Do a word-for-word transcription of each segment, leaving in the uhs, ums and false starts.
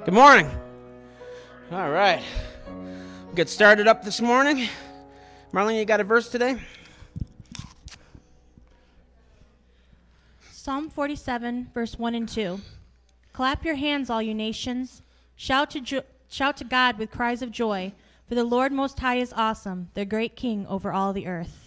Good morning. All right. We'll get started up this morning. Marlene, you got a verse today? Psalm forty-seven, verse one and two. Clap your hands, all you nations. Shout to, jo- shout to God with cries of joy, for the Lord Most High is awesome, the great King over all the earth.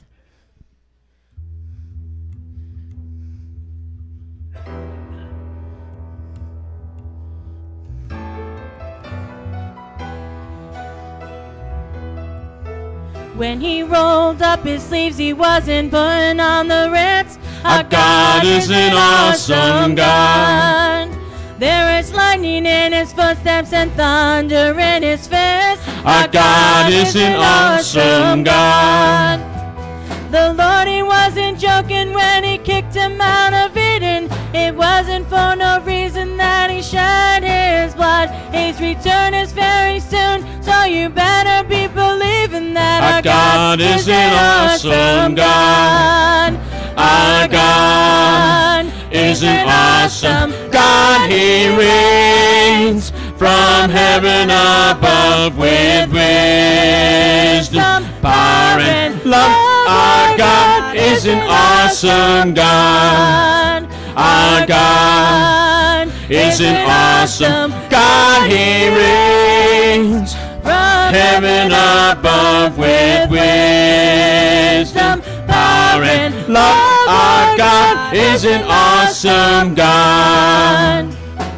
When he rolled up his sleeves, he wasn't putting on the Ritz. Our God is an awesome God. There is lightning in his footsteps and thunder in his fist. Our God is an awesome God. The Lord, he wasn't joking when he kicked him out of Eden. It wasn't for no reason that he shed his blood. His return is very soon, so you better be believing that our, our God, God is an awesome God. Our God is an awesome God. He reigns from heaven above with wisdom, power, and love. Our God is an awesome God. Our God is an awesome God. He reigns from heaven above with wisdom, power, and love. Our God is an awesome God.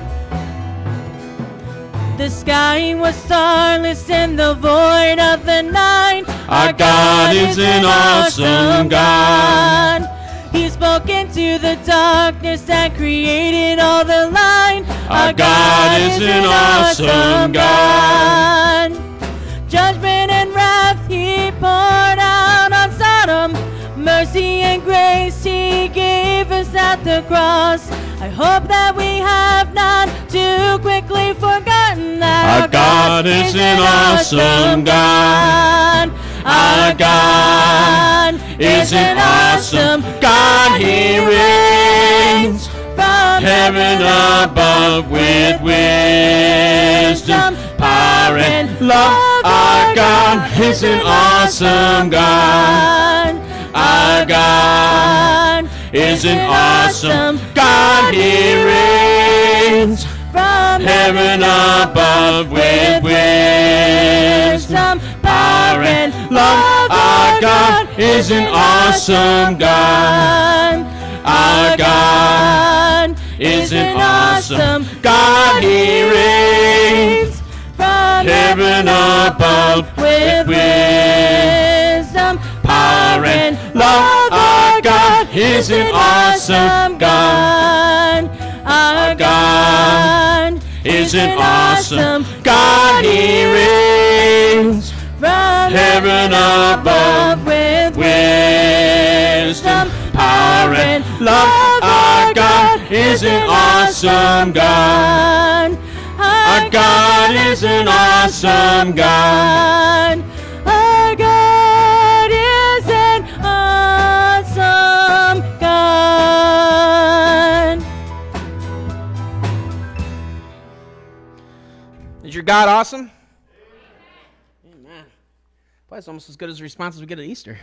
The sky was starless in the void of the night. Our God is an awesome God. He spoke into the darkness and created all the light. Our God is an awesome God. Judgment and wrath he poured out on Sodom. Mercy and grace he gave us at the cross. I hope that we have not too quickly forgotten that our God is an awesome God. Our God is an awesome God. He reigns from heaven above with wisdom, power, and love. Our God is an awesome God. Our God is an awesome God. He reigns from heaven above with wisdom, power, and love. Our God is an awesome God. Our God is an awesome God. He reigns from heaven above with wisdom, power, and love. Our God is an awesome God. Our God is an awesome God. He reigns from heaven above with wisdom, power, and love. Our God is an awesome God. Our God is an awesome God. Our God is an awesome God. Is your God awesome? Amen. Boy, it's almost as good as the responses we get at Easter.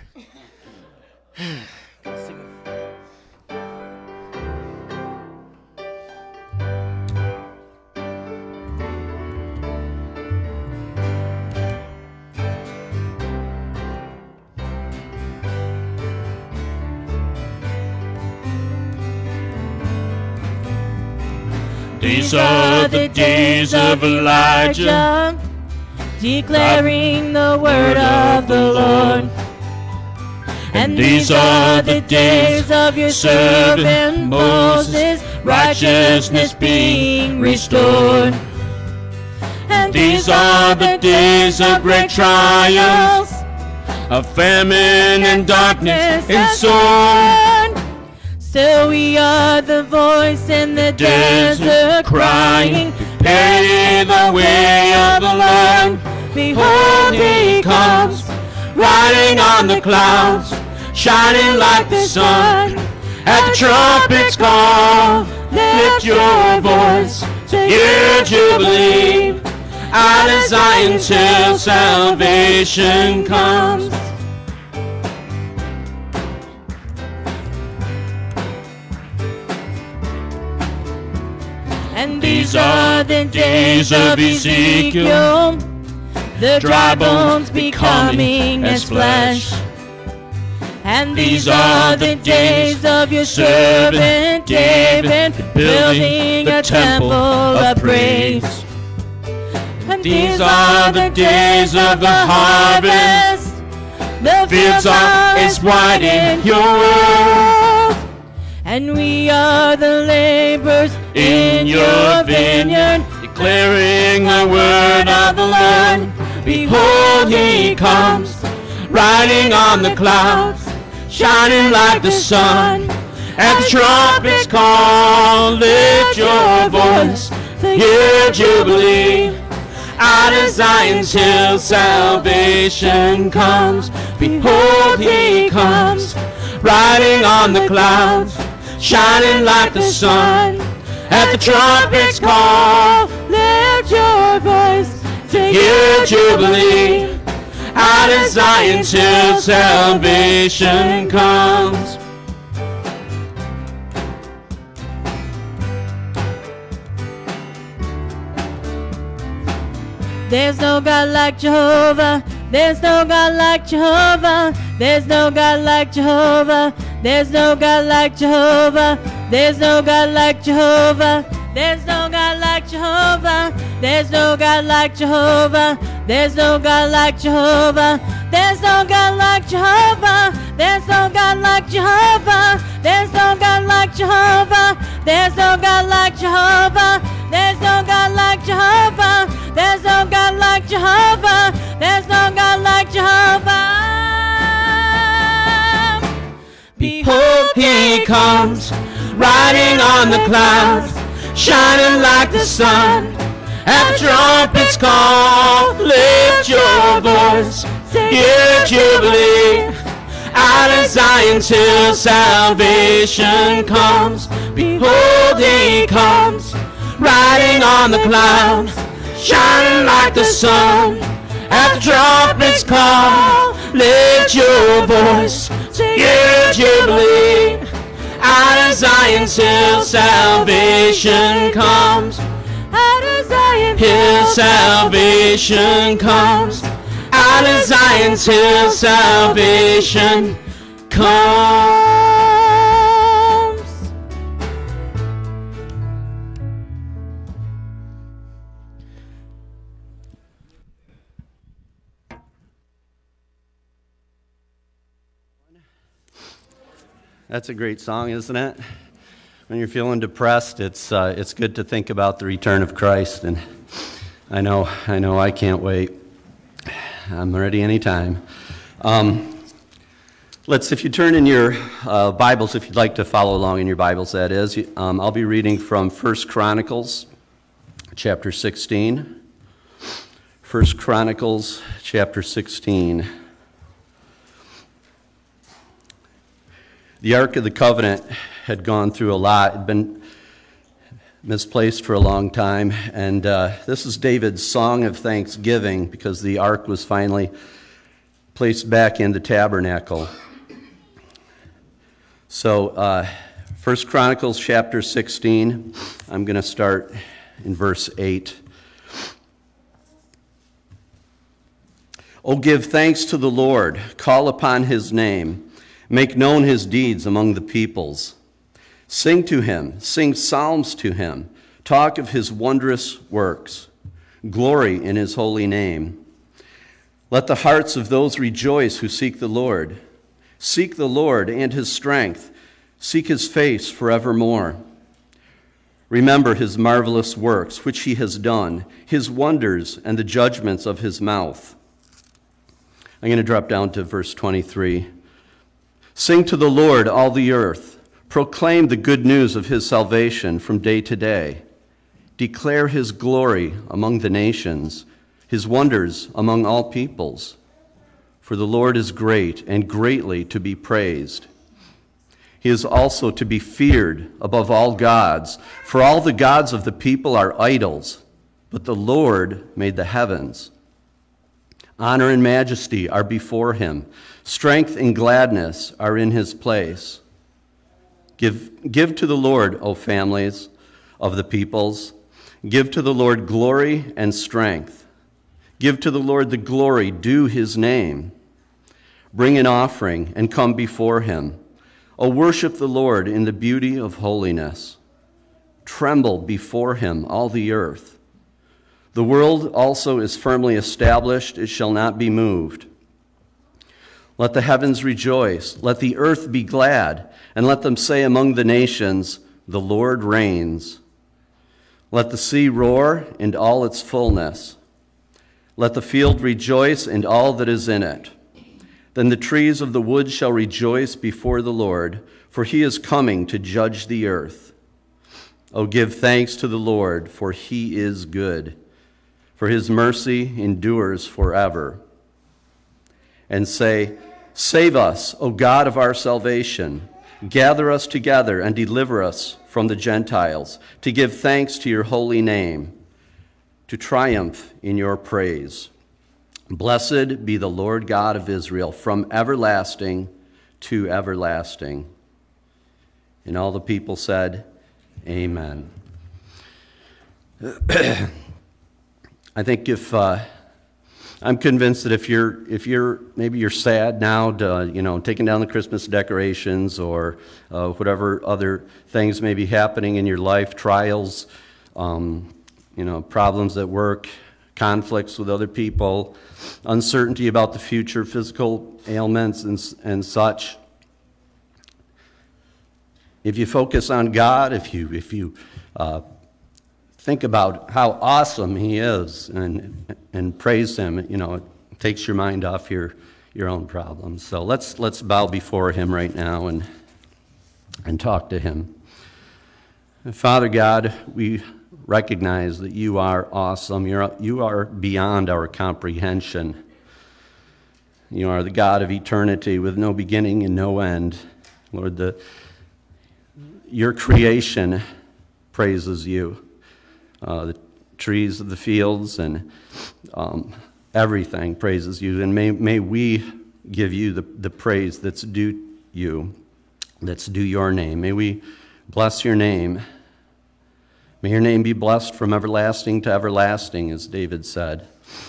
These are the days of Elijah, declaring the word of the Lord. And these are the days of your servant Moses, righteousness being restored. And these are the days of great trials, of famine and darkness and sword. So we are the voice in the desert crying, prepare the way of the Lord. Behold, he comes, riding on the clouds, shining like the sun. At the trumpet's call, lift your voice, Year Jubilee, out of Zion till salvation comes. And these are the days of Ezekiel, the dry bones becoming as flesh. And these are the days of your servant David, building a temple of praise. And these are the days of the harvest, the fields are as white in your world. And we are the laborers in your vineyard, declaring the word of the Lord. Behold, he comes, riding on the clouds, shining like the sun. At the trumpet's call, lift your voice, hear Jubilee. Out of Zion's hill, salvation comes. Behold, he comes, riding on the clouds, shining like the sun. At the trumpet's call, lift your voice, hear Jubilee. Out of Zion's hill, salvation comes. There's no God like Jehovah. There's no God like Jehovah. There's no God like Jehovah. There's no God like Jehovah. There's no God like Jehovah. There's no God like Jehovah. There's no God like Jehovah. There's no God like Jehovah. There's no God like Jehovah. There's no God like Jehovah. There's no God like Jehovah. There's no God like Jehovah. There's no God like Jehovah. There's no God like Jehovah. There's no God like Jehovah. Behold, he comes, riding on the clouds, shining like the sun. At the trumpet's call, lift your voice, hear Jubilee. Out of Zion's hill, salvation comes. Behold, he comes, riding on the clouds, shining like the sun. At the trumpet's call, lift your voice, hear Jubilee. Out of Zion's hill, salvation comes. Out of Zion's Hill, salvation comes. Out of Zion's hill, salvation comes. That's a great song, isn't it? When you're feeling depressed, it's uh, it's good to think about the return of Christ, and I know I know I can't wait. I'm ready anytime. Um, let's, if you turn in your uh, Bibles, if you'd like to follow along in your Bibles, that is, um, I'll be reading from First Chronicles, chapter sixteen. First Chronicles, chapter sixteen. The Ark of the Covenant had gone through a lot, had been misplaced for a long time, and uh, this is David's song of thanksgiving because the Ark was finally placed back in the tabernacle. So, uh, First Chronicles chapter sixteen, I'm going to start in verse eight. Oh, give thanks to the Lord, call upon his name. Make known his deeds among the peoples. Sing to him, sing psalms to him. Talk of his wondrous works. Glory in his holy name. Let the hearts of those rejoice who seek the Lord. Seek the Lord and his strength. Seek his face forevermore. Remember his marvelous works, which he has done, his wonders and the judgments of his mouth. I'm going to drop down to verse twenty-three. Sing to the Lord, all the earth. Proclaim the good news of his salvation from day to day. Declare his glory among the nations, his wonders among all peoples. For the Lord is great and greatly to be praised. He is also to be feared above all gods, for all the gods of the people are idols, but the Lord made the heavens. Honor and majesty are before him. Strength and gladness are in his place. Give, give to the Lord, O families of the peoples. Give to the Lord glory and strength. Give to the Lord the glory due his name. Bring an offering and come before him. O worship the Lord in the beauty of holiness. Tremble before him, all the earth. The world also is firmly established, it shall not be moved. Let the heavens rejoice, let the earth be glad, and let them say among the nations, the Lord reigns. Let the sea roar and all its fullness. Let the field rejoice and all that is in it. Then the trees of the wood shall rejoice before the Lord, for he is coming to judge the earth. O give thanks to the Lord, for he is good, for his mercy endures forever. And say, save us, O God of our salvation. Gather us together and deliver us from the Gentiles, to give thanks to your holy name, to triumph in your praise. Blessed be the Lord God of Israel, from everlasting to everlasting. And all the people said, amen. I think if uh, I'm convinced that if you're if you're maybe you're sad now, to, you know, taking down the Christmas decorations or uh, whatever other things may be happening in your life, trials, um, you know, problems at work, conflicts with other people, uncertainty about the future, physical ailments and and such. If you focus on God, if you if you uh, think about how awesome he is and and praise him, you know, it takes your mind off your your own problems. So let's let's bow before him right now and and talk to him. And Father God, we recognize that you are awesome. You're you are beyond our comprehension. You are the God of eternity with no beginning and no end. Lord, the your creation praises you. Uh, the trees of the fields and um, everything praises you. And may, may we give you the, the praise that's due you, that's due your name. May we bless your name. May your name be blessed from everlasting to everlasting, as David said.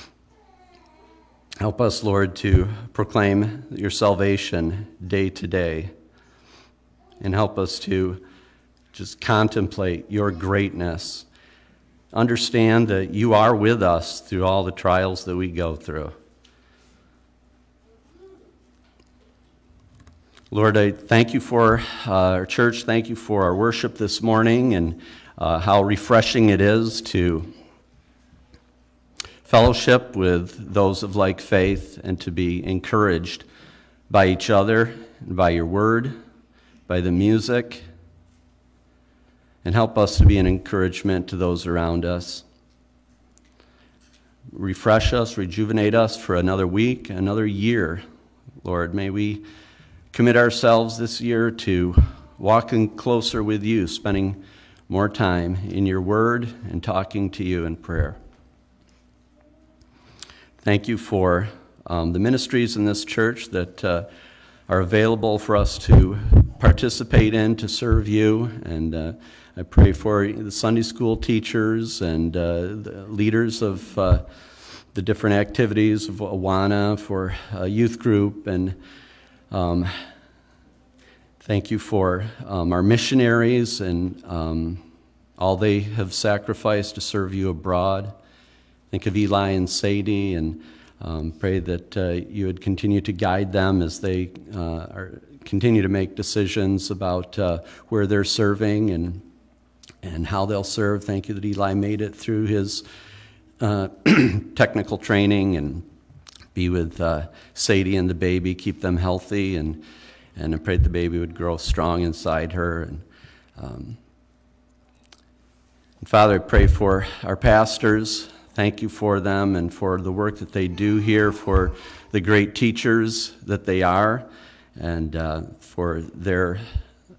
Help us, Lord, to proclaim your salvation day to day. And help us to just contemplate your greatness. Understand that you are with us through all the trials that we go through. Lord, I thank you for uh, our church. Thank you for our worship this morning and uh, how refreshing it is to fellowship with those of like faith and to be encouraged by each other, and by your word, by the music. And help us to be an encouragement to those around us. Refresh us, rejuvenate us for another week, another year. Lord, may we commit ourselves this year to walking closer with you, spending more time in your word and talking to you in prayer. Thank you for um, the ministries in this church that uh, are available for us to participate in, to serve you. And uh, I pray for the Sunday school teachers and uh, the leaders of uh, the different activities of Awana, for a youth group, and um, thank you for um, our missionaries and um, all they have sacrificed to serve you abroad. Think of Eli and Sadie, and um, pray that uh, you would continue to guide them as they uh, are, continue to make decisions about uh, where they're serving and and how they'll serve. Thank you that Eli made it through his uh, technical training, and be with uh, Sadie and the baby, keep them healthy, and and I prayed the baby would grow strong inside her. And, um, and Father, I pray for our pastors. Thank you for them and for the work that they do here, for the great teachers that they are, and uh, for their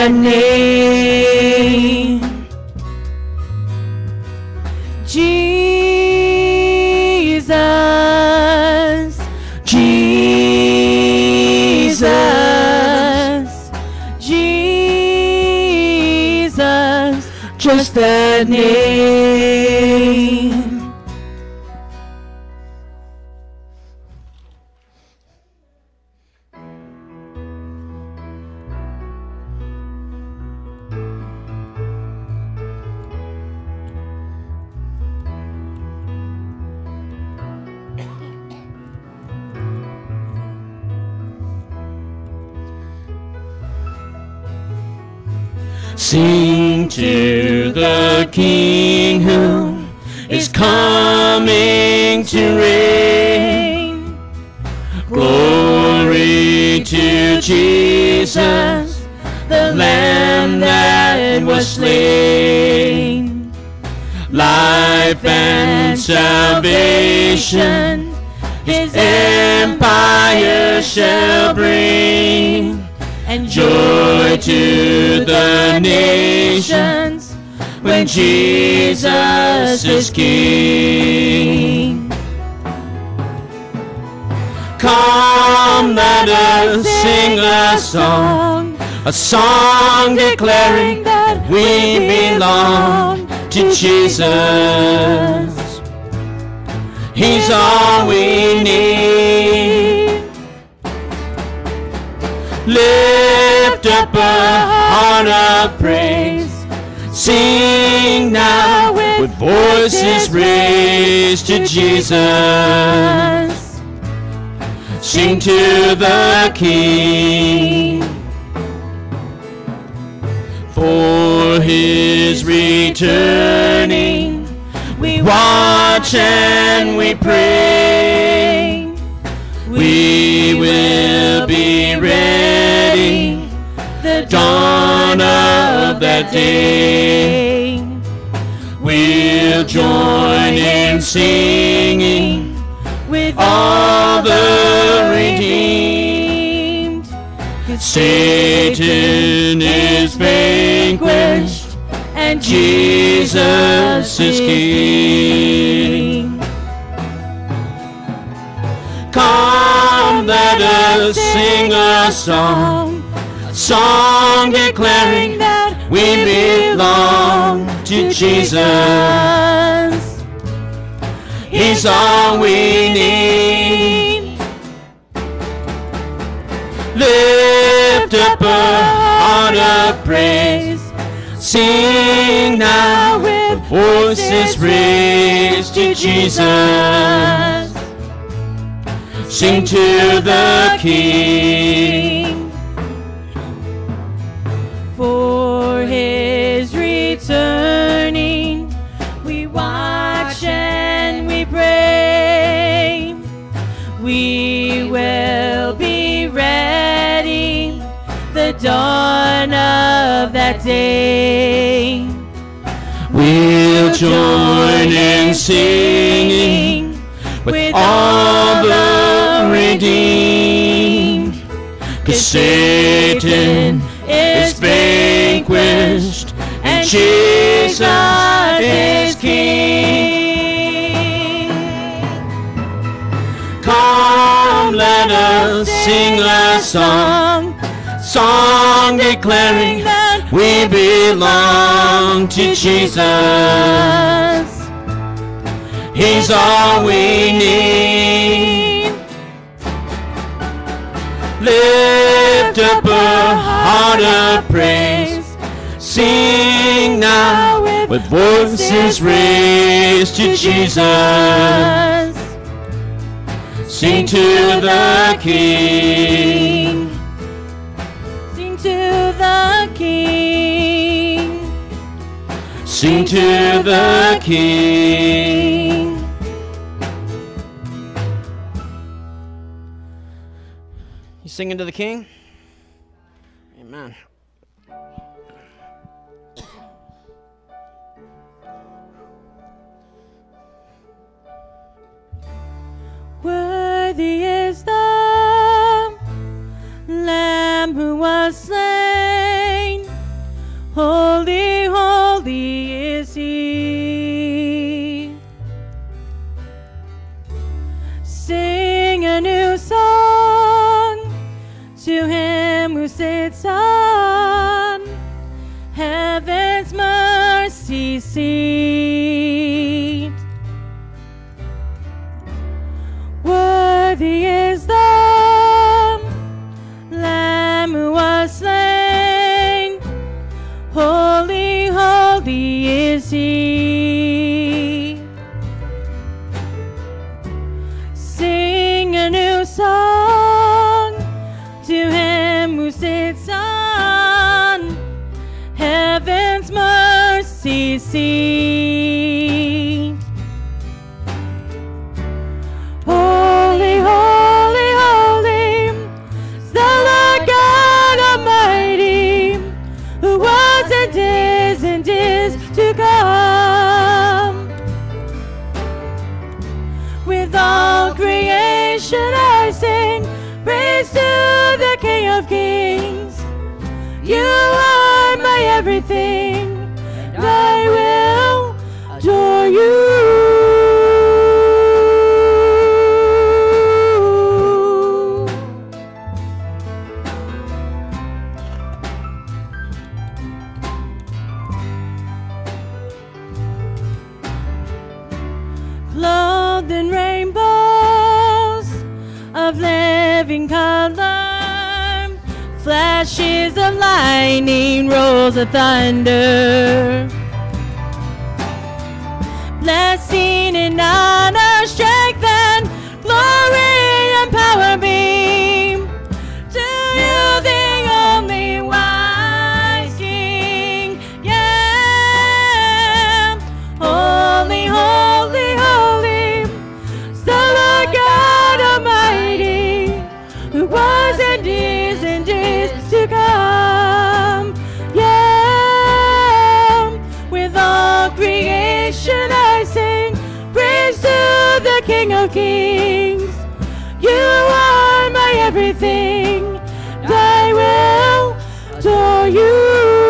that name. Jesus, Jesus, Jesus, just that name. Sing to the King who is coming to reign. Glory to Jesus, the Lamb that was slain. Life and salvation His empire shall bring, and joy to the nations when Jesus is King. Come, let us sing a song, a song declaring that we belong to Jesus. He's all we need. Lift up a heart of praise. Sing now with voices raised to Jesus. Sing to the King, for His returning. We watch and we pray. We will be ready, the dawn of that day. We'll join in singing with all the redeemed. Satan is vanquished and Jesus is King. Come, let us sing a song, a song declaring that we belong to Jesus. He's all we need. Lift up a heart of praise. Sing now with voices raised to Jesus. Sing to the King, for His returning. We watch and we pray. We will be ready, the dawn of that day. We'll join in singing with all the redeemed, 'cause Satan is vanquished and Jesus is King. Come, let us sing a song, song declaring that we belong to Jesus. He's all we need. Lift up a heart of praise. Sing now with voices raised to Jesus. Sing to the King. Sing to the King. Sing to the King. You singing to the King? Amen. Worthy is the Lamb who was slain who sits on heaven's mercy seat. Worthy is the Lamb who was slain. Holy, holy is he. Sing a new song to him who sits on heaven's mercy seat. Holy, holy, holy is the Lord God Almighty, who was and is and is to come. With all creation I sing praise to the King of Kings. You are my everything, and I will adore you. Clothed in rainbows of living color, flashes of lightning, rolls of thunder. Blessing and honor, strength and glory and power be to you, the only wise King. Yeah, holy, holy, holy is the Lord God Almighty, who was and is and is to come. Yeah, with all creation I sing praise to the King of Kings. You are my everything, and I will adore you.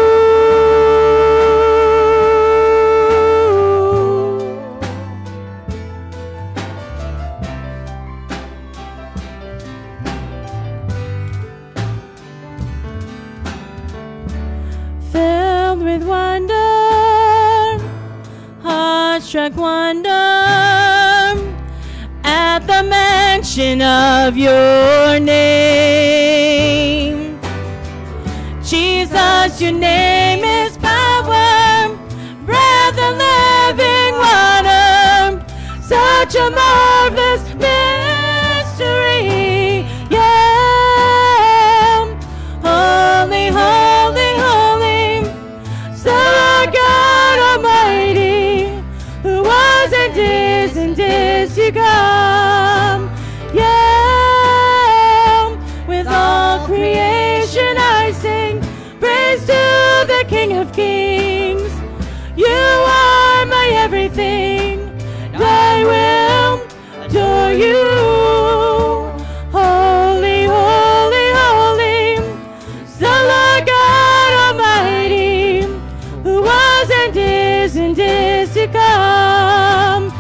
Filled with wonder, heart-struck wonder, at the mention of your name. Jesus, your name is power, breath and living water, such a marvelous mystery. Yeah, holy, holy, holy, so Lord God Almighty, who was and is and is to come. Yeah, with all creation I sing praise to the King of Kings. You are my everything, and I will adore you. Holy, holy, holy is the Lord God Almighty, who was and is and is to come.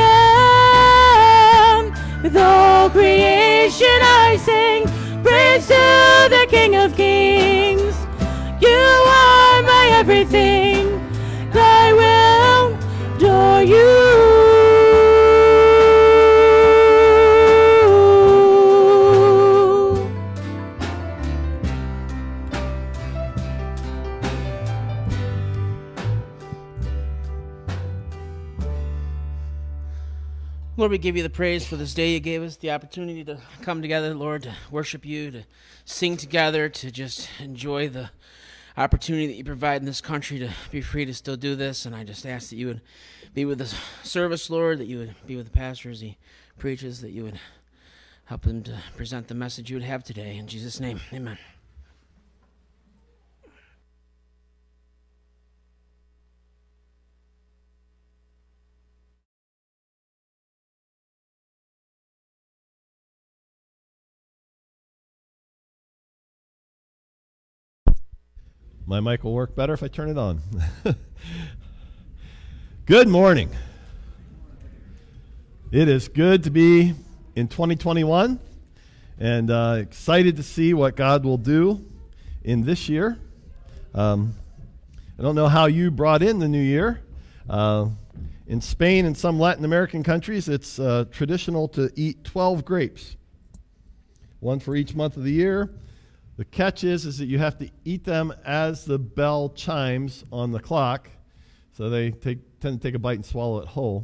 Yeah, with all creation I sing praise to the King of Kings. You are my everything, and I will adore you. Lord, we give you the praise for this day you gave us, the opportunity to come together, Lord, to worship you, to sing together, to just enjoy the opportunity that you provide in this country to be free to still do this. And I just ask that you would be with the service, Lord, that you would be with the pastor as he preaches, that you would help him to present the message you would have today. In Jesus' name, amen. My mic will work better if I turn it on. Good morning. It is good to be in twenty twenty-one and uh, excited to see what God will do in this year. Um, I don't know how you brought in the new year. Uh, in Spain and some Latin American countries, it's uh, traditional to eat twelve grapes, one for each month of the year. The catch is, is that you have to eat them as the bell chimes on the clock, so they take, tend to take a bite and swallow it whole.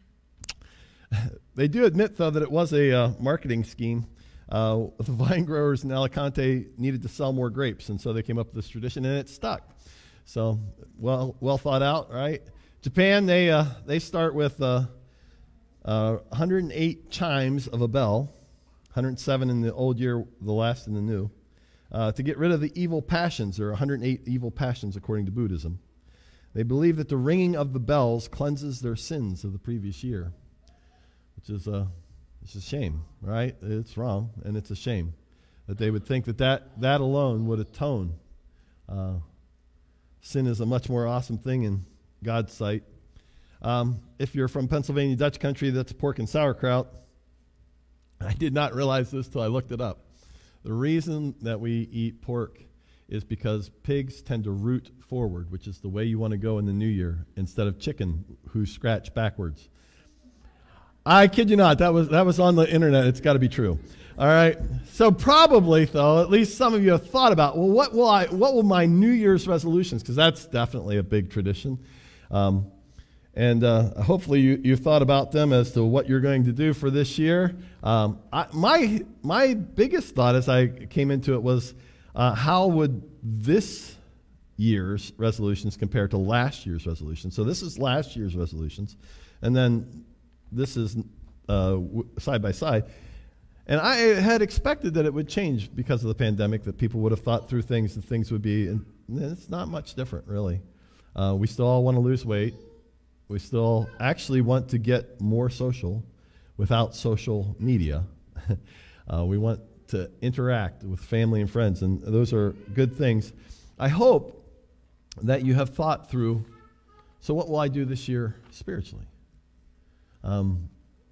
They do admit, though, that it was a uh, marketing scheme. Uh, the vine growers in Alicante needed to sell more grapes, and so they came up with this tradition, and it stuck. So, well, well thought out, right? Japan, they uh, they start with uh, uh, one hundred eight chimes of a bell, one hundred seven in the old year, the last in the new, uh, to get rid of the evil passions. There are one hundred eight evil passions according to Buddhism. They believe that the ringing of the bells cleanses their sins of the previous year, which is a, it's a shame, right? It's wrong, and it's a shame that they would think that that, that alone would atone. Uh, sin is a much more awesome thing in God's sight. Um, if you're from Pennsylvania Dutch country, that's pork and sauerkraut. I did not realize this till I looked it up. The reason that we eat pork is because pigs tend to root forward, which is the way you want to go in the new year, instead of chicken who scratch backwards. I kid you not, that was that was on the internet. It's got to be true. All right. So probably, though, at least some of you have thought about, well, what will I? What will my New Year's resolutions? Because that's definitely a big tradition, um, and uh, hopefully you you've thought about them as to what you're going to do for this year. Um, I, my my biggest thought as I came into it was, uh, how would this year's resolutions compare to last year's resolutions? So this is last year's resolutions, and then this is uh, w- side by side. And I had expected that it would change because of the pandemic, that people would have thought through things and things would be, and it's not much different, really. Uh, we still all want to lose weight. We still actually want to get more social without social media. uh, we want to interact with family and friends, and those are good things. I hope that you have thought through, so what will I do this year spiritually? Um,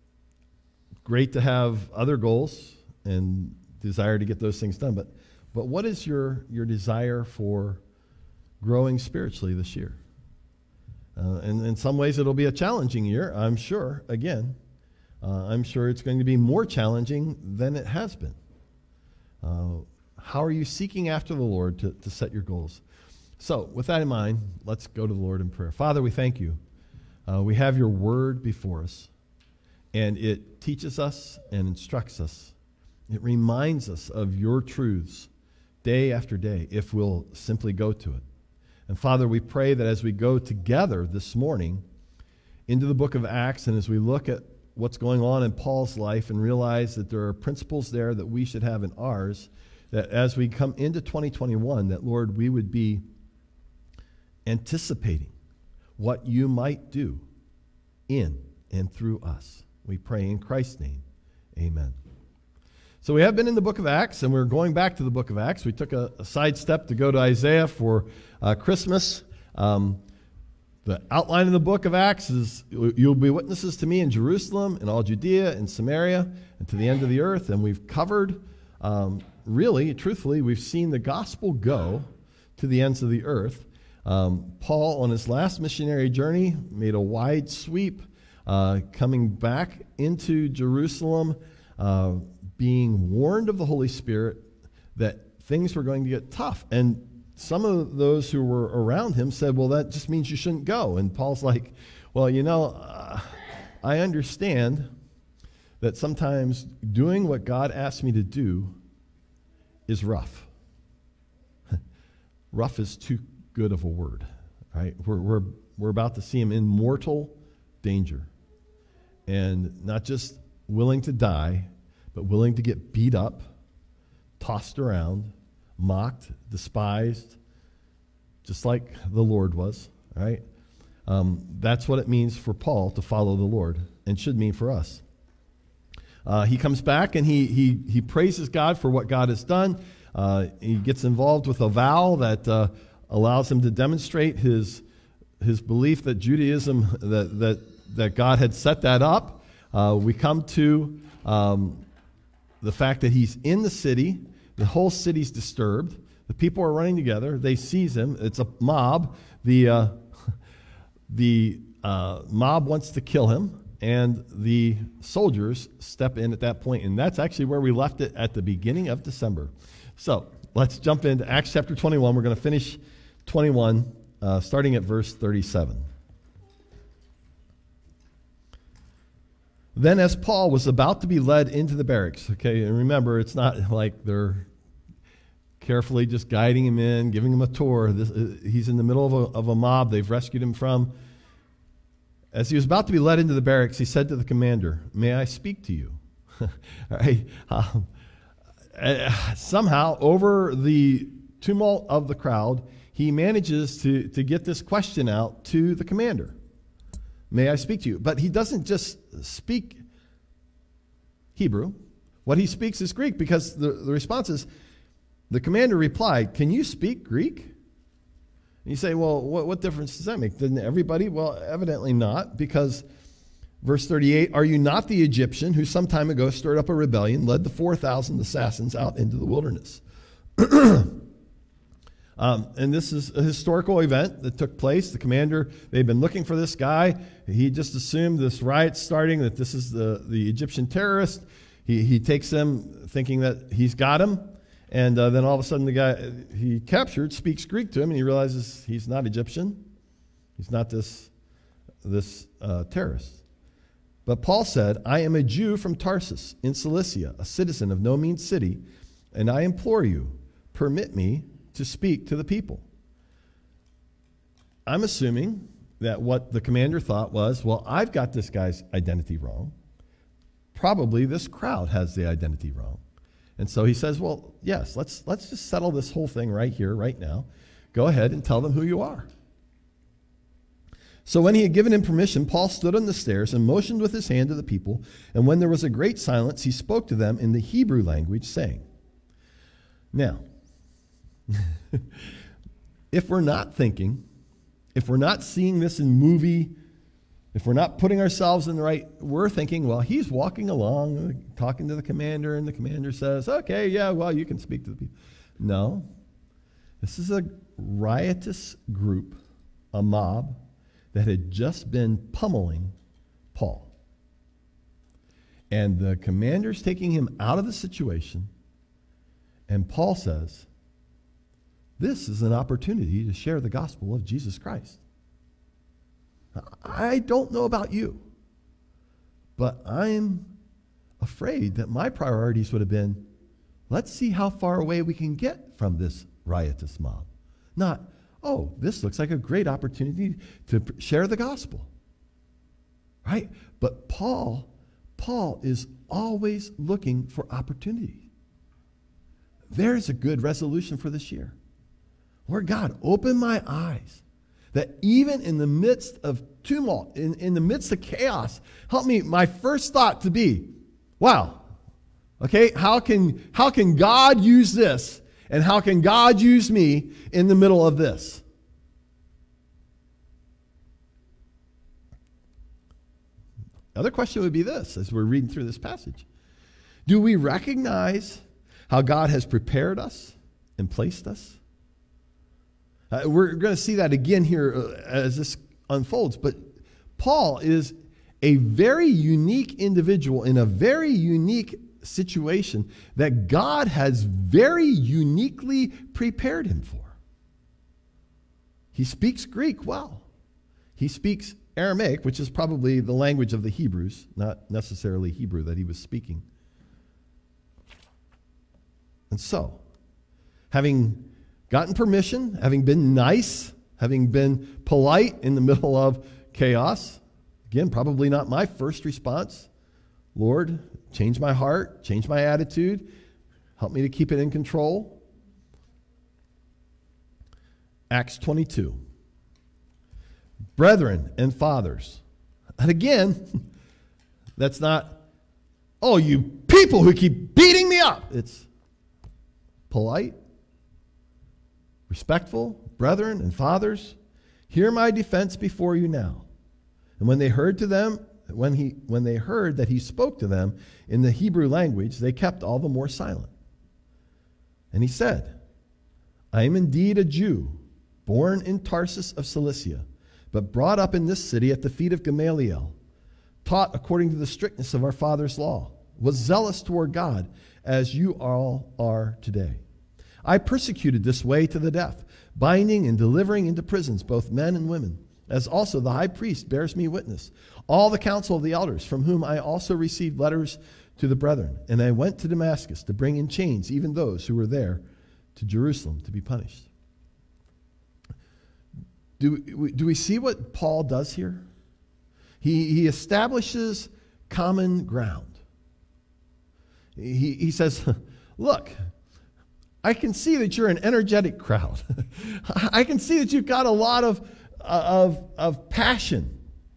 great to have other goals and desire to get those things done, but but what is your your desire for growing spiritually this year? Uh, and in some ways it'll be a challenging year, I'm sure. Again, uh, I'm sure it's going to be more challenging than it has been. Uh, how are you seeking after the Lord to, to set your goals? So with that in mind, let's go to the Lord in prayer. Father, we thank you. Uh, we have your word before us, and it teaches us and instructs us. It reminds us of your truths day after day if we'll simply go to it. And Father, we pray that as we go together this morning into the book of Acts, and as we look at what's going on in Paul's life and realize that there are principles there that we should have in ours, that as we come into twenty twenty-one, that, Lord, we would be anticipating what you might do in and through us. We pray in Christ's name. Amen. So we have been in the book of Acts, and we're going back to the book of Acts. We took a, a side step to go to Isaiah for uh, Christmas. Um, the outline of the book of Acts is, you'll be witnesses to me in Jerusalem, in all Judea, and Samaria, and to the end of the earth. And we've covered, um, really, truthfully, we've seen the gospel go to the ends of the earth. Um, Paul, on his last missionary journey, made a wide sweep, uh, coming back into Jerusalem, uh, being warned of the Holy Spirit that things were going to get tough. And some of those who were around him said, well, that just means you shouldn't go. And Paul's like, well, you know, uh, I understand that sometimes doing what God asks me to do is rough. Rough is too good of a word, right? We're, we're, we're about to see him in mortal danger, and not just willing to die, but willing to get beat up, tossed around, mocked, despised, just like the Lord was, right? Um, that's what it means for Paul to follow the Lord, and should mean for us. Uh, he comes back and he, he, he praises God for what God has done. Uh, he gets involved with a vow that uh, allows him to demonstrate his his belief that Judaism, that that, that God had set that up. Uh, we come to um, the fact that he's in the city. The whole city's disturbed. The people are running together. They seize him. It's a mob. The, uh, the uh, mob wants to kill him, and the soldiers step in at that point. And that's actually where we left it at the beginning of December. So let's jump into Acts chapter twenty-one. We're going to finish twenty-one, uh, starting at verse thirty-seven. Then as Paul was about to be led into the barracks, okay, and remember, it's not like they're carefully just guiding him in, giving him a tour. This, uh, he's in the middle of a, of a mob they've rescued him from. As he was about to be led into the barracks, he said to the commander, "May I speak to you?" All right. Um, uh, somehow, over the tumult of the crowd, he manages to, to get this question out to the commander. "May I speak to you?" But he doesn't just speak Hebrew. What he speaks is Greek, because the, the response is, the commander replied, "Can you speak Greek?" And you say, well, what, what difference does that make? Didn't everybody? Well, evidently not, because verse thirty-eight, "Are you not the Egyptian who some time ago stirred up a rebellion, led the four thousand assassins out into the wilderness?" Um, and this is a historical event that took place. The commander, they've been looking for this guy. He just assumed this riot's starting, that this is the, the Egyptian terrorist. He, he takes them thinking that he's got him. And uh, then all of a sudden the guy he captured speaks Greek to him, and he realizes he's not Egyptian. He's not this, this uh, terrorist. But Paul said, "I am a Jew from Tarsus in Cilicia, a citizen of no mean city, and I implore you, permit me to speak to the people." I'm assuming that what the commander thought was, well, I've got this guy's identity wrong. Probably this crowd has the identity wrong. And so he says, well, yes, let's, let's just settle this whole thing right here, right now. Go ahead and tell them who you are. So when he had given him permission, Paul stood on the stairs and motioned with his hand to the people. And when there was a great silence, he spoke to them in the Hebrew language, saying, now, if we're not thinking, if we're not seeing this in movie, if we're not putting ourselves in the right, we're thinking, well, he's walking along, talking to the commander, and the commander says, okay, yeah, well, you can speak to the people. No, this is a riotous group, a mob, that had just been pummeling Paul. And the commander's taking him out of the situation, and Paul says, this is an opportunity to share the gospel of Jesus Christ. I don't know about you, but I'm afraid that my priorities would have been, let's see how far away we can get from this riotous mob. Not, oh, this looks like a great opportunity to share the gospel. Right? But Paul, Paul is always looking for opportunity. There's a good resolution for this year. Lord God, open my eyes, that even in the midst of tumult, in, in the midst of chaos, help me, my first thought to be, wow, okay, how can, how can God use this, and how can God use me in the middle of this? Another question would be this, as we're reading through this passage. Do we recognize how God has prepared us and placed us? Uh, we're going to see that again here uh, as this unfolds. But Paul is a very unique individual in a very unique situation that God has very uniquely prepared him for. He speaks Greek well. He speaks Aramaic, which is probably the language of the Hebrews, not necessarily Hebrew that he was speaking. And so, having gotten permission, having been nice, having been polite in the middle of chaos. Again, probably not my first response. Lord, change my heart, change my attitude, help me to keep it in control. Acts twenty-two. Brethren and fathers. And again, that's not, oh, you people who keep beating me up. It's polite, respectful, brethren and fathers, hear my defense before you now. And when they heard to them, when he when they heard that he spoke to them in the Hebrew language, they kept all the more silent. And he said, I am indeed a Jew, born in Tarsus of Cilicia, but brought up in this city at the feet of Gamaliel, taught according to the strictness of our father's law, was zealous toward God, as you all are today. I persecuted this way to the death, binding and delivering into prisons both men and women, as also the high priest bears me witness, all the council of the elders, from whom I also received letters to the brethren. And I went to Damascus to bring in chains even those who were there to Jerusalem to be punished. Do we, do we see what Paul does here? He, he establishes common ground. He, he says, look, I can see that you're an energetic crowd. I can see that you've got a lot of, of, of passion.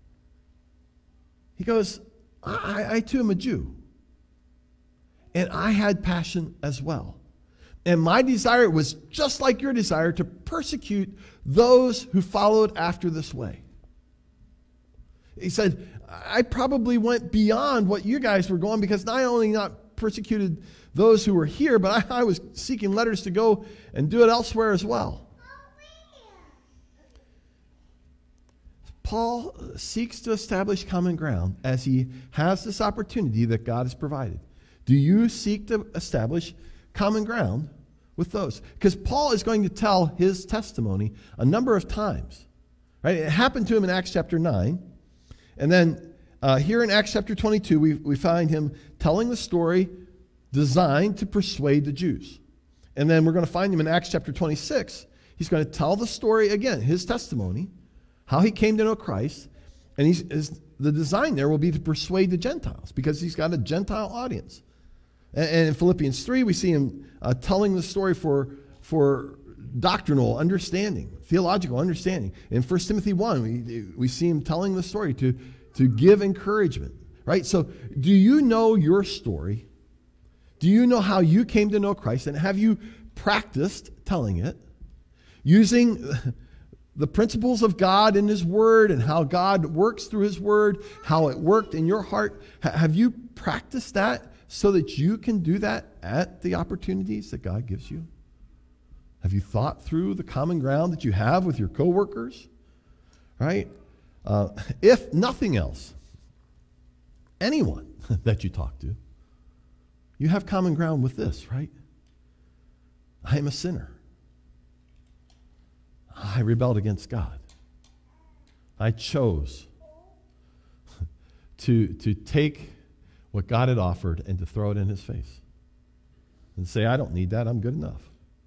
He goes, I, I too am a Jew. And I had passion as well. And my desire was just like your desire, to persecute those who followed after this way. He said, I probably went beyond what you guys were going, because not only not persecuted those who were here, but I, I was seeking letters to go and do it elsewhere as well. Paul seeks to establish common ground as he has this opportunity that God has provided. Do you seek to establish common ground with those? Because Paul is going to tell his testimony a number of times. Right? It happened to him in Acts chapter nine. And then uh, here in Acts chapter twenty-two, we, we find him telling the story designed to persuade the Jews. And then we're going to find him in Acts chapter twenty-six. He's going to tell the story again, his testimony, how he came to know Christ. And he's, his, the design there will be to persuade the Gentiles, because he's got a Gentile audience. And, and in Philippians three, we see him uh, telling the story for, for doctrinal understanding, theological understanding. In First Timothy one, we, we see him telling the story to, to give encouragement. Right? So do you know your story? Do you know how you came to know Christ? And have you practiced telling it? Using the principles of God in His Word, and how God works through His Word, how it worked in your heart. Have you practiced that so that you can do that at the opportunities that God gives you? Have you thought through the common ground that you have with your coworkers? Right? Uh, if nothing else, anyone that you talk to, you have common ground with this, right? I am a sinner. I rebelled against God. I chose to, to take what God had offered and to throw it in His face and say, I don't need that, I'm good enough.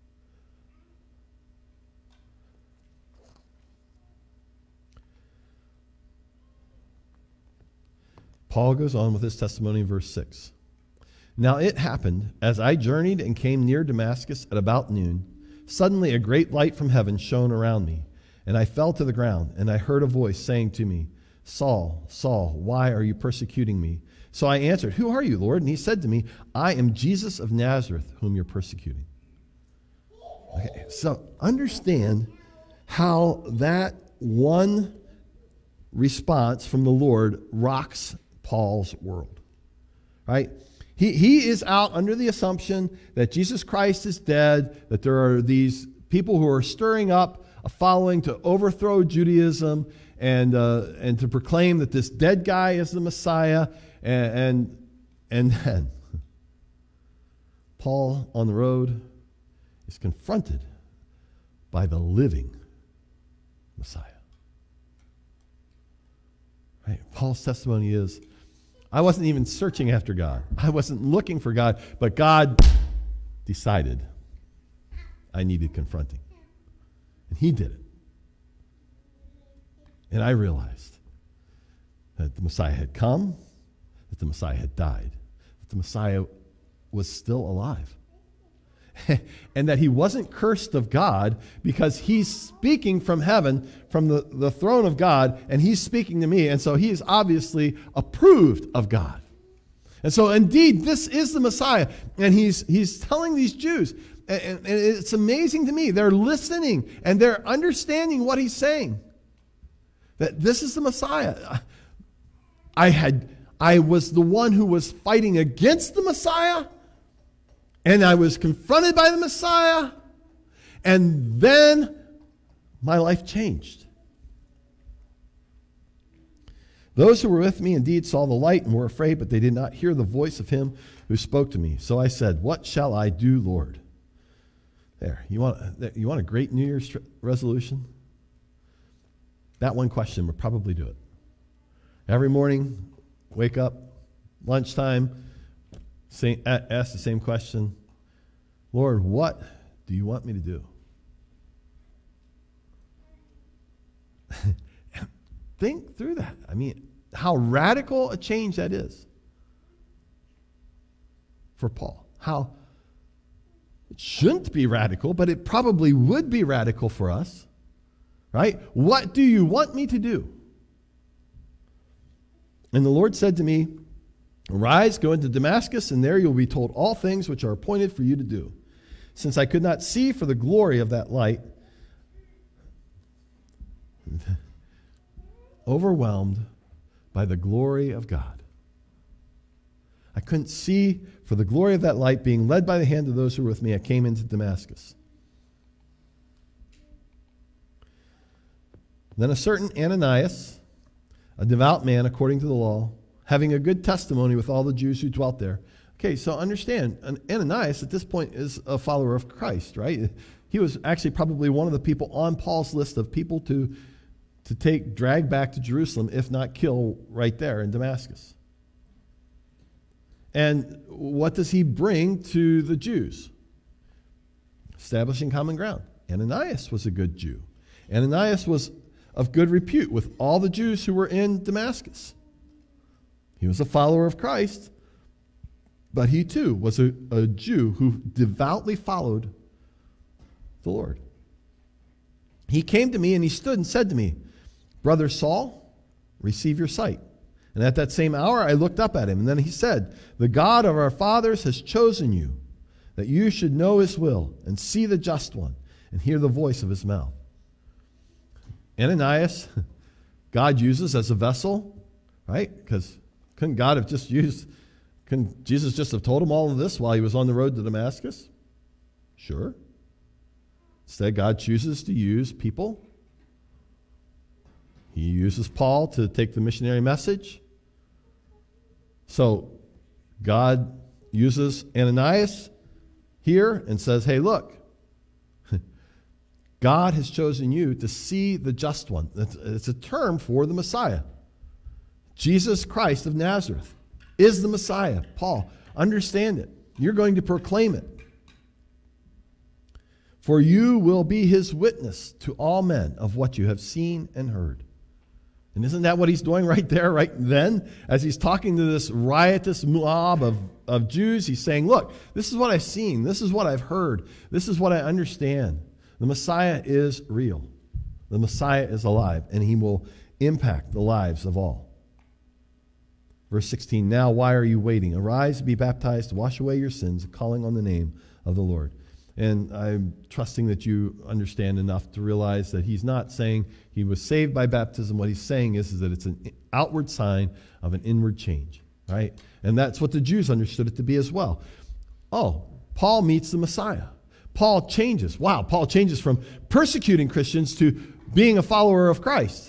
Paul goes on with his testimony in verse six. Now it happened, as I journeyed and came near Damascus at about noon, suddenly a great light from heaven shone around me, and I fell to the ground, and I heard a voice saying to me, Saul, Saul, why are you persecuting me? So I answered, Who are you, Lord? And he said to me, I am Jesus of Nazareth, whom you're persecuting. Okay, so understand how that one response from the Lord rocks Paul's world, right? He, he is out under the assumption that Jesus Christ is dead, that there are these people who are stirring up a following to overthrow Judaism and, uh, and to proclaim that this dead guy is the Messiah. And, and, and then Paul on the road is confronted by the living Messiah. Right? Paul's testimony is, I wasn't even searching after God. I wasn't looking for God, but God decided I needed confronting. And He did it. And I realized that the Messiah had come, that the Messiah had died, that the Messiah was still alive. And that He wasn't cursed of God, because He's speaking from heaven, from the, the throne of God, and He's speaking to me. And so He is obviously approved of God. And so indeed, this is the Messiah. And He's, he's telling these Jews, and, and it's amazing to me, they're listening and they're understanding what He's saying. That this is the Messiah. I had, I was the one who was fighting against the Messiah, and I was confronted by the Messiah, And then my life changed. Those who were with me indeed saw the light and were afraid, but they did not hear the voice of him who spoke to me. So I said, what shall I do, Lord? There, you want, you want a great New Year's resolution? That one question would probably do it. Every morning, wake up, lunchtime, say, ask the same question. Lord, what do you want me to do? Think through that. I mean, how radical a change that is for Paul. How it shouldn't be radical, but it probably would be radical for us. Right? What do you want me to do? And the Lord said to me, arise, go into Damascus, and there you will be told all things which are appointed for you to do. Since I could not see for the glory of that light, overwhelmed by the glory of God. I couldn't see for the glory of that light, being led by the hand of those who were with me, I came into Damascus. Then a certain Ananias, a devout man according to the law, having a good testimony with all the Jews who dwelt there. Okay, so understand, Ananias at this point is a follower of Christ, right? He was actually probably one of the people on Paul's list of people to, to take, drag back to Jerusalem, if not kill right there in Damascus. And what does he bring to the Jews? Establishing common ground. Ananias was a good Jew. Ananias was of good repute with all the Jews who were in Damascus. He was a follower of Christ, but he too was a, a Jew who devoutly followed the Lord. He came to me and he stood and said to me, Brother Saul, receive your sight. And at that same hour I looked up at him, and then he said, the God of our fathers has chosen you, that you should know his will and see the just one and hear the voice of his mouth. Ananias, God uses as a vessel, right? Because couldn't God have just used, couldn't Jesus just have told him all of this while he was on the road to Damascus? Sure. Instead, God chooses to use people. He uses Paul to take the missionary message. So God uses Ananias here and says, hey, look, God has chosen you to see the just one. It's a term for the Messiah. Jesus Christ of Nazareth is the Messiah. Paul, understand it. You're going to proclaim it. For you will be his witness to all men of what you have seen and heard. And isn't that what he's doing right there, right then? As he's talking to this riotous mob of, of Jews, he's saying, look, this is what I've seen. This is what I've heard. This is what I understand. The Messiah is real. The Messiah is alive, and he will impact the lives of all. Verse sixteen, now why are you waiting? Arise, be baptized, wash away your sins, calling on the name of the Lord. And I'm trusting that you understand enough to realize that he's not saying he was saved by baptism. What he's saying is, is that it's an outward sign of an inward change, right? And that's what the Jews understood it to be as well. Oh, Paul meets the Messiah. Paul changes. Wow, Paul changes from persecuting Christians to being a follower of Christ.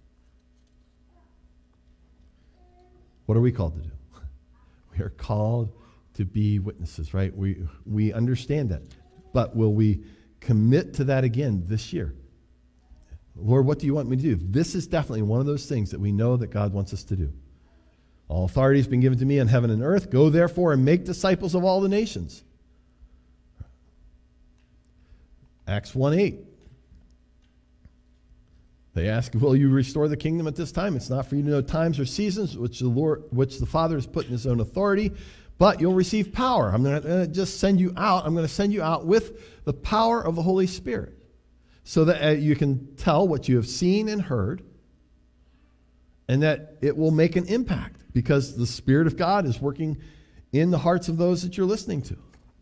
What are we called to do? We are called to be witnesses, right? We, we understand that. But will we commit to that again this year? Lord, what do you want me to do? This is definitely one of those things that we know that God wants us to do. All authority has been given to me on heaven and earth. Go therefore and make disciples of all the nations. Acts one eight. They ask, will you restore the kingdom at this time? It's not for you to know times or seasons which the Lord, which the Father has put in his own authority, but you'll receive power. I'm going to just send you out. I'm going to send you out with the power of the Holy Spirit so that uh, you can tell what you have seen and heard, and that it will make an impact because the Spirit of God is working in the hearts of those that you're listening to.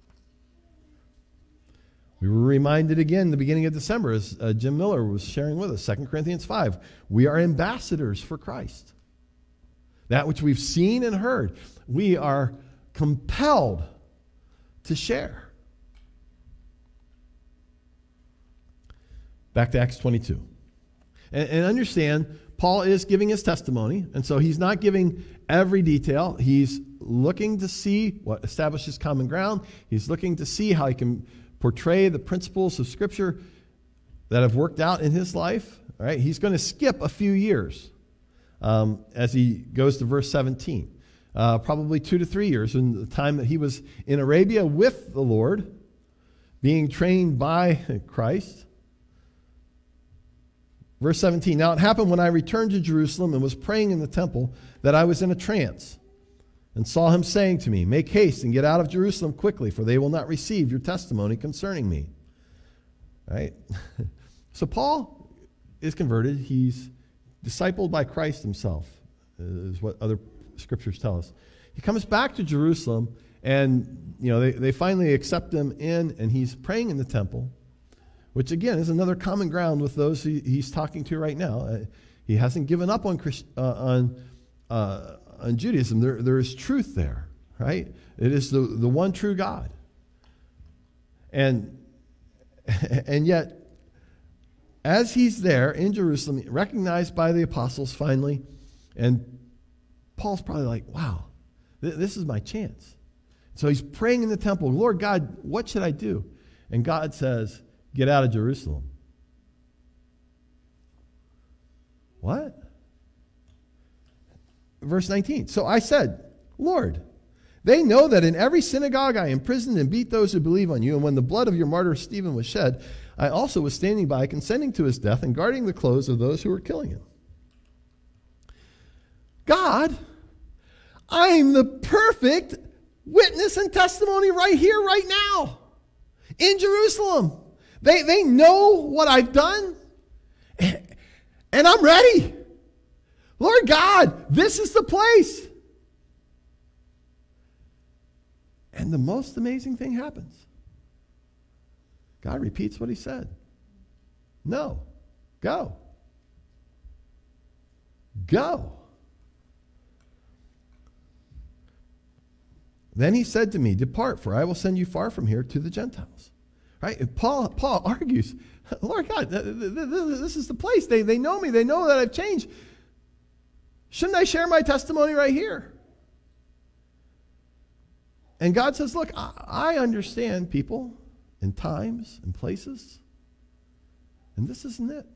We were reminded again the beginning of December, as uh, Jim Miller was sharing with us, Second Corinthians five. We are ambassadors for Christ. That which we've seen and heard, we are compelled to share. Back to Acts twenty-two. And, and understand, Paul is giving his testimony, and so he's not giving every detail. He's looking to see what establishes common ground. He's looking to see how he can portray the principles of Scripture that have worked out in his life. All right? He's going to skip a few years um, as he goes to verse seventeen. Uh, probably two to three years in the time that he was in Arabia with the Lord, being trained by Christ. Verse seventeen, now it happened when I returned to Jerusalem and was praying in the temple that I was in a trance and saw him saying to me, make haste and get out of Jerusalem quickly, for they will not receive your testimony concerning me. Right? So Paul is converted. He's discipled by Christ himself, is what other scriptures tell us. He comes back to Jerusalem, and you know they, they finally accept him in, and he's praying in the temple, which again is another common ground with those he, he's talking to right now. Uh, he hasn't given up on Christ, uh, on uh, on Judaism. There there is truth there, right? It is the, the one true God, and and yet as he's there in Jerusalem, recognized by the apostles finally, and Paul's probably like, wow, th- this is my chance. So he's praying in the temple, Lord God, what should I do? And God says, get out of Jerusalem. What? Verse nineteen, so I said, Lord, they know that in every synagogue I imprisoned and beat those who believe on you, and when the blood of your martyr Stephen was shed, I also was standing by, consenting to his death and guarding the clothes of those who were killing him. God, I'm the perfect witness and testimony right here, right now, in Jerusalem. They, they know what I've done, and, and I'm ready. Lord God, this is the place. And the most amazing thing happens. God repeats what he said. No, go. Go. Then he said to me, depart, for I will send you far from here to the Gentiles. Right? And Paul, Paul argues, Lord God, this is the place. They, they know me. They know that I've changed. Shouldn't I share my testimony right here? And God says, look, I, I understand people and times and places, and this isn't it.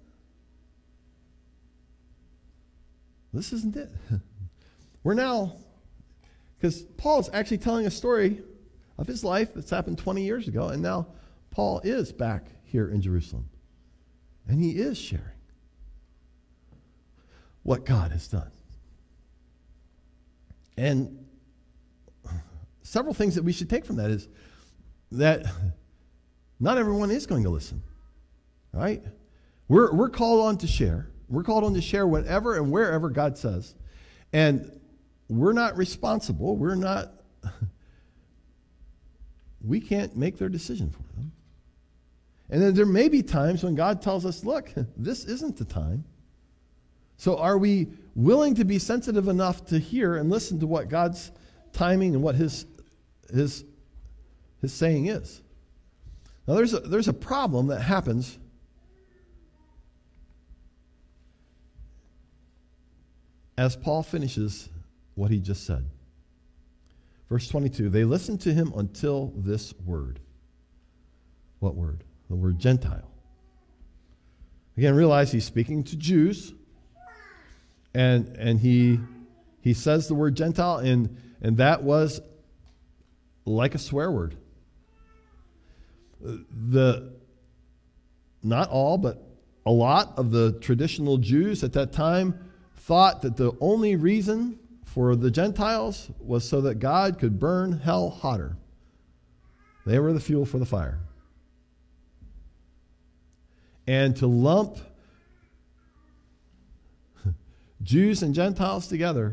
This isn't it. We're now... Because Paul's actually telling a story of his life that's happened twenty years ago, and now Paul is back here in Jerusalem. And he is sharing what God has done. And several things that we should take from that is that not everyone is going to listen. Right? We're, we're called on to share. We're called on to share whenever and wherever God says. And we're not responsible. We're not, we can't make their decision for them. And then there may be times when God tells us, look, this isn't the time. So are we willing to be sensitive enough to hear and listen to what God's timing and what his, his, his saying is? Now there's a, there's a problem that happens as Paul finishes what he just said. Verse twenty-two, they listened to him until this word. What word? The word Gentile. Again, realize he's speaking to Jews, and and he he says the word Gentile, and, and that was like a swear word. The not all, but a lot of the traditional Jews at that time thought that the only reason for the Gentiles was so that God could burn hell hotter. They were the fuel for the fire. And to lump Jews and Gentiles together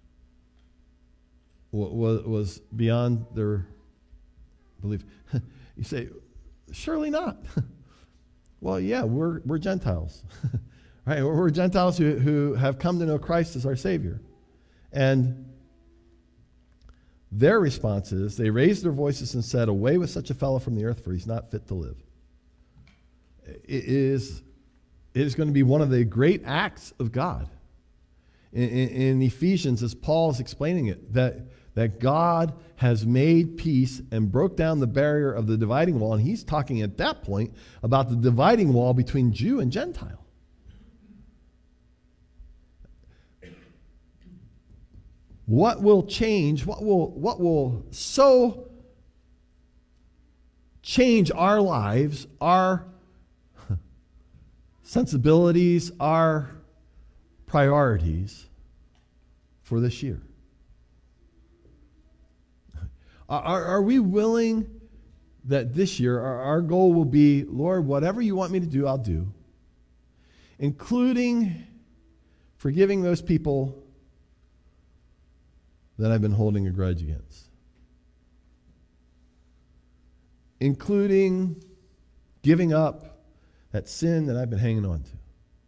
was, was beyond their belief. You say, surely not. Well, yeah, we're, we're Gentiles. Right? We're Gentiles who, who have come to know Christ as our Savior. And their response is, they raised their voices and said, away with such a fellow from the earth, for he's not fit to live. It is it is going to be one of the great acts of God. In, in, in Ephesians, as Paul is explaining it, that, that God has made peace and broke down the barrier of the dividing wall. And he's talking at that point about the dividing wall between Jew and Gentile. What will change, what will, what will so change our lives, our sensibilities, our priorities for this year? Are, are we willing that this year our, our goal will be, Lord, whatever you want me to do, I'll do, including forgiving those people that I've been holding a grudge against, including giving up that sin that I've been hanging on to,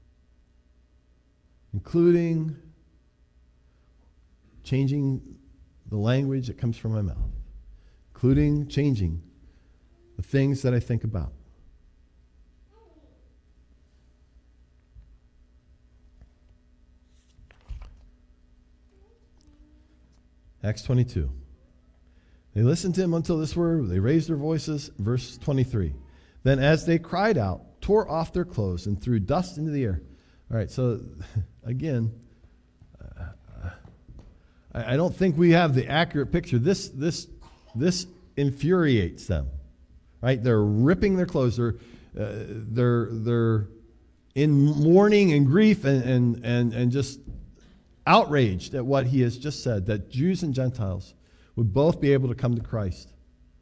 including changing the language that comes from my mouth, including changing the things that I think about. Acts twenty-two. They listened to him until this word. They raised their voices. Verse twenty-three. Then as they cried out, tore off their clothes, and threw dust into the air. All right, so again, uh, I, I don't think we have the accurate picture. This, this, this infuriates them, right? They're ripping their clothes. They're, uh, they're, they're in mourning and grief and, and, and, and just outraged at what he has just said, that Jews and Gentiles would both be able to come to Christ.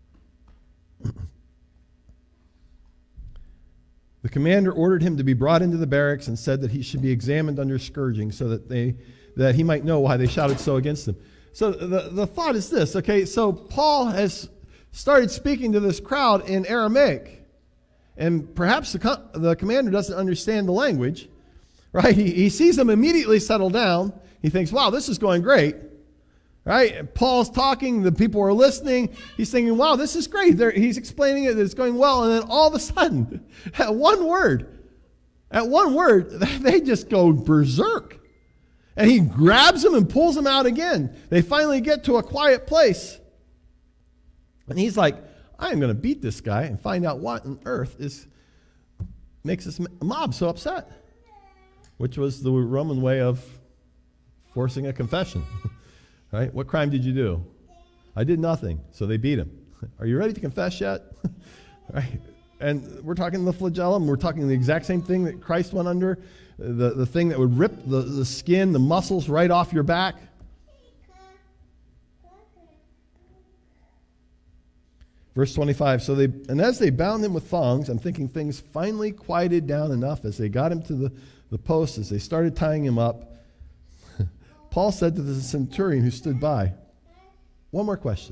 The commander ordered him to be brought into the barracks and said that he should be examined under scourging so that they that he might know why they shouted so against him. So the, the thought is this, okay, so Paul has started speaking to this crowd in Aramaic, and perhaps the, co- the commander doesn't understand the language, right? He, he sees them immediately settle down. He thinks, wow, this is going great, right? Paul's talking, the people are listening. He's thinking, wow, this is great. They're, he's explaining it, it's going well. And then all of a sudden, at one word, at one word, they just go berserk. And he grabs them and pulls them out again. They finally get to a quiet place. And he's like, I am going to beat this guy and find out what on earth is makes this mob so upset. Which was the Roman way of forcing a confession. Right? What crime did you do? I did nothing. So they beat him. Are you ready to confess yet? Right? And we're talking the flagellum. We're talking the exact same thing that Christ went under. The, the thing that would rip the, the skin, the muscles right off your back. Verse twenty-five, so they, and as they bound him with thongs, I'm thinking things finally quieted down enough as they got him to the, the post, as they started tying him up. Paul said to the centurion who stood by, one more question.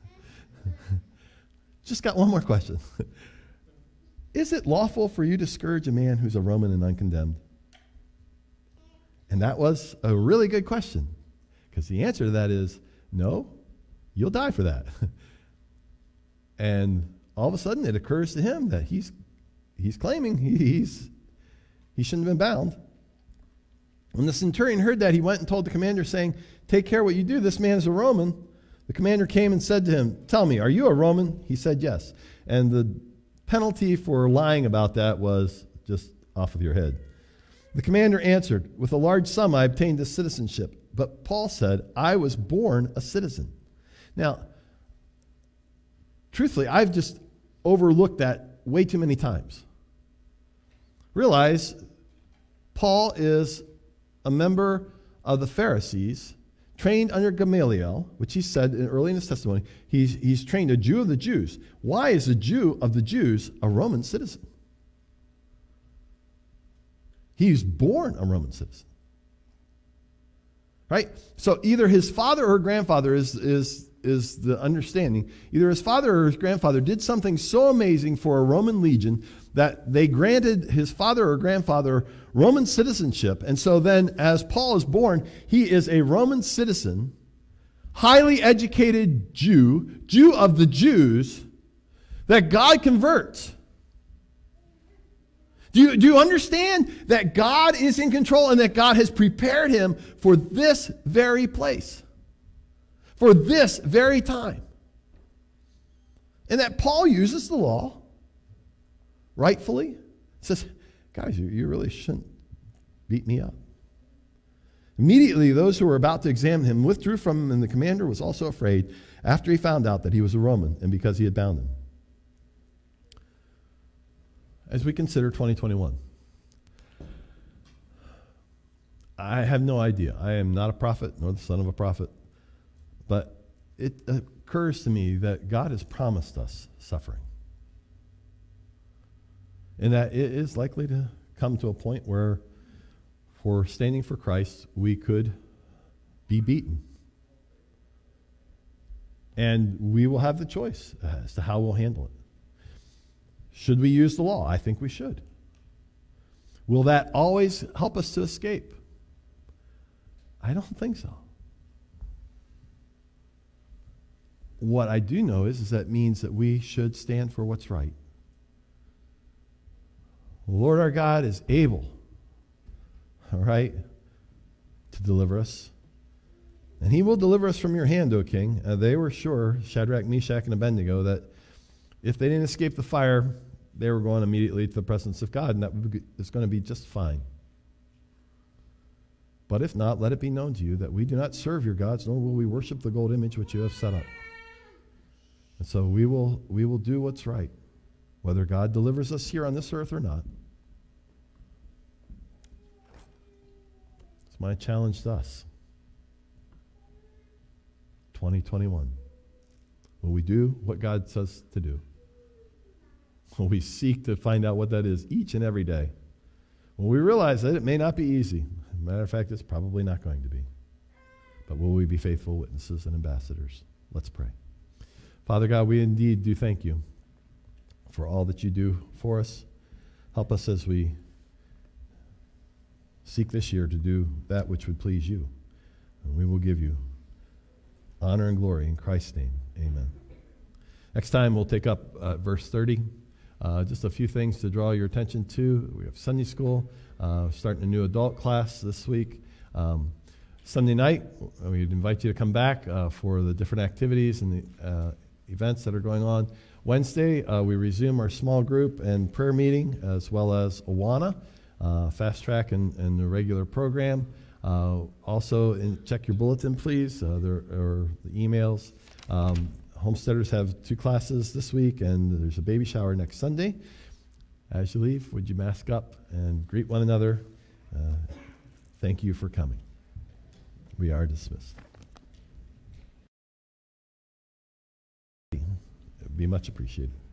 Just got one more question. Is it lawful for you to scourge a man who's a Roman and uncondemned? And that was a really good question, because the answer to that is, no, you'll die for that. And all of a sudden it occurs to him that he's he's claiming he's he shouldn't have been bound. When the centurion heard that, he went and told the commander, saying, take care what you do. This man is a Roman. The commander came and said to him, tell me, are you a Roman? He said, yes. And the penalty for lying about that was just off of your head. The commander answered, with a large sum I obtained this citizenship. But Paul said, I was born a citizen. Now, truthfully, I've just overlooked that way too many times. Realize Paul is a member of the Pharisees, trained under Gamaliel, which he said in, early in his testimony, he's, he's trained a Jew of the Jews. Why is a Jew of the Jews a Roman citizen? He's born a Roman citizen. Right? So either his father or grandfather is, is, is the understanding. Either his father or his grandfather did something so amazing for a Roman legion that they granted his father or grandfather Roman citizenship. And so then as Paul is born, he is a Roman citizen, highly educated Jew, Jew of the Jews, that God converts Do you, do you understand that God is in control and that God has prepared him for this very place? For this very time? And that Paul uses the law, rightfully, says, guys, you, you really shouldn't beat me up. Immediately, those who were about to examine him withdrew from him, and the commander was also afraid after he found out that he was a Roman and because he had bound him. As we consider twenty twenty-one, I have no idea. I am not a prophet nor the son of a prophet, but it occurs to me that God has promised us suffering, and that it is likely to come to a point where, for standing for Christ, we could be beaten. And we will have the choice as to how we'll handle it. Should we use the law? I think we should. Will that always help us to escape? I don't think so. What I do know is, is that means that we should stand for what's right. The Lord our God is able, all right, to deliver us. And he will deliver us from your hand, O king. Uh, they were sure, Shadrach, Meshach, and Abednego, that if they didn't escape the fire, they were going immediately to the presence of God, and that was going to be just fine. But if not, let it be known to you that we do not serve your gods, nor will we worship the gold image which you have set up. And so we will, we will do what's right, whether God delivers us here on this earth or not. It's my challenge to us. twenty twenty-one. Will we do what God says to do? Will we seek to find out what that is each and every day? Will we realize that it may not be easy? As a matter of fact, it's probably not going to be. But will we be faithful witnesses and ambassadors? Let's pray. Father God, we indeed do thank you for all that you do for us. Help us as we seek this year to do that which would please you. And we will give you honor and glory in Christ's name. Amen. Next time we'll take up uh, verse thirty. Uh, just a few things to draw your attention to. We have Sunday school, uh, starting a new adult class this week. Um, Sunday night, we'd invite you to come back uh, for the different activities and the uh, events that are going on. Wednesday, uh, we resume our small group and prayer meeting, as well as Awana, uh, fast track and, and the regular program. Uh, also, in, check your bulletin, please, uh, there are the emails. Um, Homesteaders have two classes this week, and there's a baby shower next Sunday. As you leave, would you mask up and greet one another? Uh, thank you for coming. We are dismissed. It would be much appreciated.